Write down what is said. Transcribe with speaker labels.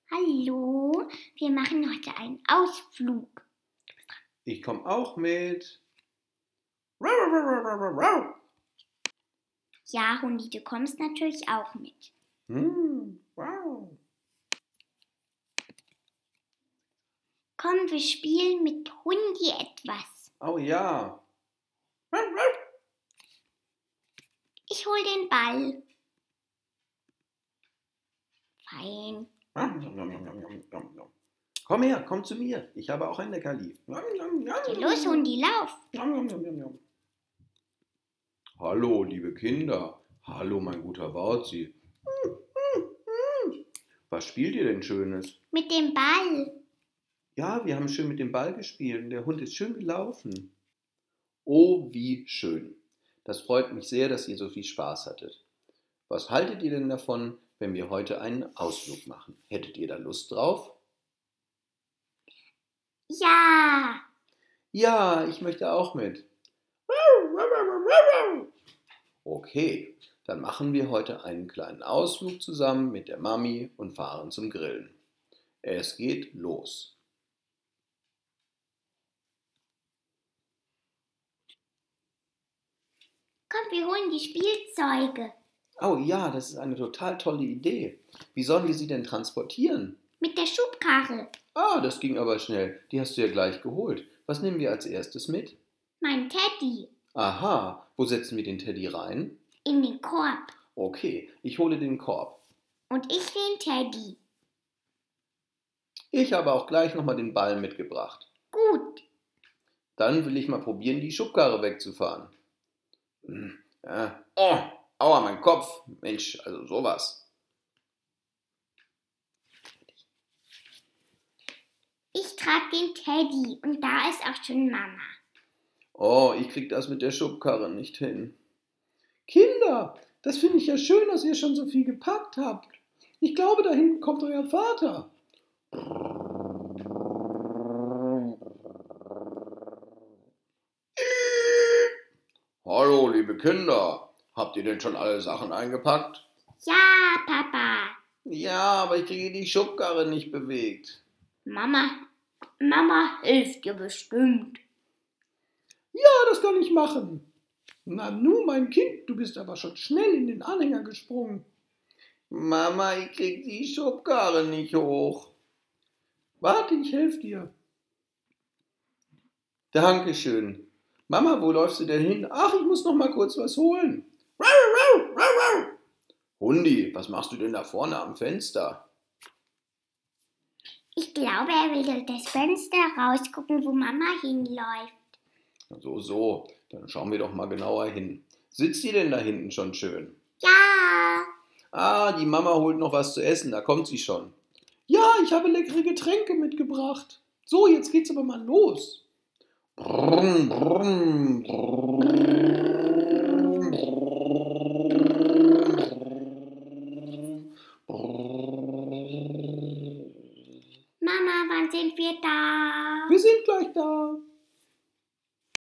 Speaker 1: Hallo, wir machen heute einen Ausflug.
Speaker 2: Ich komme auch mit.
Speaker 1: Ja, Hundi, du kommst natürlich auch mit.
Speaker 2: Wow.
Speaker 1: Komm, wir spielen mit Hundi etwas.
Speaker 2: Oh ja.
Speaker 1: Ich hol den Ball. Fein.
Speaker 2: Komm her, komm zu mir. Ich habe auch ein Leckerli.
Speaker 1: Geh los, Hundi, lauf.
Speaker 2: Hallo, liebe Kinder. Hallo, mein guter Wauzi. Was spielt ihr denn Schönes?
Speaker 1: Mit dem Ball.
Speaker 2: Ja, wir haben schön mit dem Ball gespielt und der Hund ist schön gelaufen. Oh, wie schön. Das freut mich sehr, dass ihr so viel Spaß hattet. Was haltet ihr denn davon, wenn wir heute einen Ausflug machen? Hättet ihr da Lust drauf?
Speaker 1: Ja.
Speaker 2: Ja, ich möchte auch mit. Okay, dann machen wir heute einen kleinen Ausflug zusammen mit der Mami und fahren zum Grillen. Es geht los.
Speaker 1: Komm, wir holen die Spielzeuge.
Speaker 2: Oh ja, das ist eine total tolle Idee. Wie sollen wir sie denn transportieren?
Speaker 1: Mit der Schubkarre.
Speaker 2: Ah, das ging aber schnell. Die hast du ja gleich geholt. Was nehmen wir als erstes mit?
Speaker 1: Mein Teddy.
Speaker 2: Aha, wo setzen wir den Teddy rein?
Speaker 1: In den Korb.
Speaker 2: Okay, ich hole den Korb.
Speaker 1: Und ich den Teddy.
Speaker 2: Ich habe auch gleich nochmal den Ball mitgebracht.
Speaker 1: Gut.
Speaker 2: Dann will ich mal probieren, die Schubkarre wegzufahren. Ja. Oh, aua, mein Kopf. Mensch, also sowas.
Speaker 1: Ich trage den Teddy und da ist auch schon Mama.
Speaker 2: Oh, ich krieg das mit der Schubkarre nicht hin. Kinder, das finde ich ja schön, dass ihr schon so viel gepackt habt. Ich glaube, da hinten kommt euer Vater. Hallo, liebe Kinder. Habt ihr denn schon alle Sachen eingepackt?
Speaker 1: Ja, Papa.
Speaker 2: Ja, aber ich kriege die Schubkarre nicht bewegt.
Speaker 1: Mama hilft dir bestimmt.
Speaker 2: Ja, das kann ich machen. Na nu, mein Kind, du bist aber schon schnell in den Anhänger gesprungen. Mama, ich krieg die Schubkarre nicht hoch. Warte, ich helfe dir. Dankeschön. Mama, wo läufst du denn hin? Ach, ich muss noch mal kurz was holen. Hundi, was machst du denn da vorne am Fenster?
Speaker 1: Ich glaube, er will durch das Fenster rausgucken, wo Mama hinläuft.
Speaker 2: So, dann schauen wir doch mal genauer hin. Sitzt die denn da hinten schon schön?
Speaker 1: Ja.
Speaker 2: Ah, die Mama holt noch was zu essen, da kommt sie schon. Ja, ich habe leckere Getränke mitgebracht. So, jetzt geht's aber mal los. Brumm, brumm,
Speaker 1: Mama, wann sind wir da?